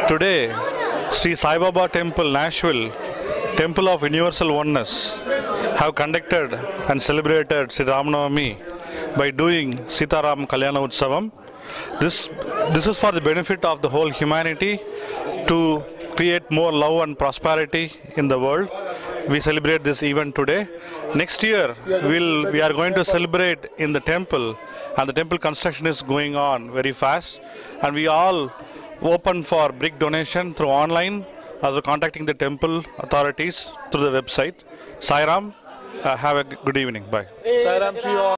Today, Sri Sai Baba Temple, Nashville, Temple of Universal Oneness, have conducted and celebrated Sri Ramanavami by doing Sitaram Kalyana Utsavam. This is for the benefit of the whole humanity to create more love and prosperity in the world. We celebrate this event today. Next year, we are going to celebrate in the temple, and the temple construction is going on very fast, and we all open for brick donation through online, also contacting the temple authorities through the website. Sai Ram, have a good evening. Bye. Sai Ram to you all.